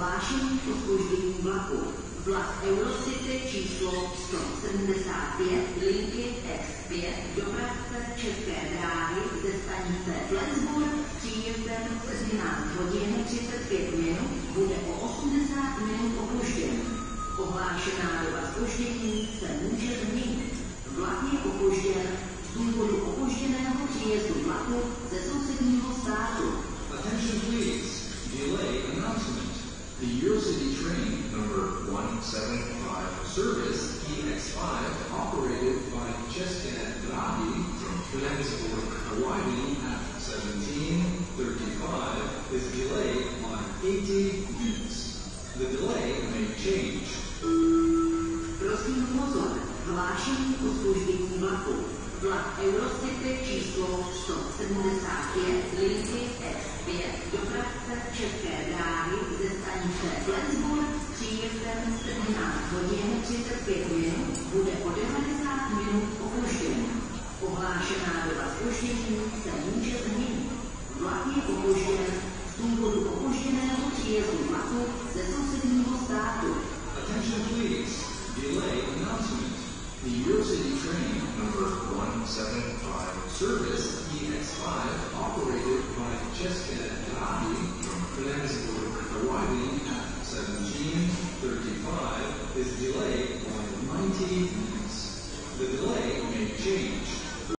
Hlášení o zpoždění vlaku. Vlak Eurocity číslo 175 linky X5 dopravce České dráhy ze stanice Flensburg s příjezdem v 17 hodin 35 minut bude o 80 minut opožděn. Ohlášená doba zpoždění se může změnit. Vlak je opožděn z důvodu opožděného příjezdu vlaku ze sousedního státu. Attention please. Delay announcement. The Eurocity train number 175 service EX5 operated by České dráhy from Flensburg, Hawaii at 17:35 is delayed by 80 minutes. The delay may change. Prosím pozor, hlášení o zpoždění vlaku. Vlak Eurocity číslo 175 linky X5 dopravce České dráhy ze stanice Flensburg s příjezdem v 17 hodin 35 minut bude o 90 minut opožděn. Ohlášená doba zpoždění se může změnit. Vlak je opožděn z důvodu opožděného příjezdu vlaku ze sousedního státu. Attention please. Delay announcement. The Eurocity train number 175 service EX5 operated by České dráhy from Flensburg, Hawaii at 17:35 is delayed by 90 minutes. The delay may change.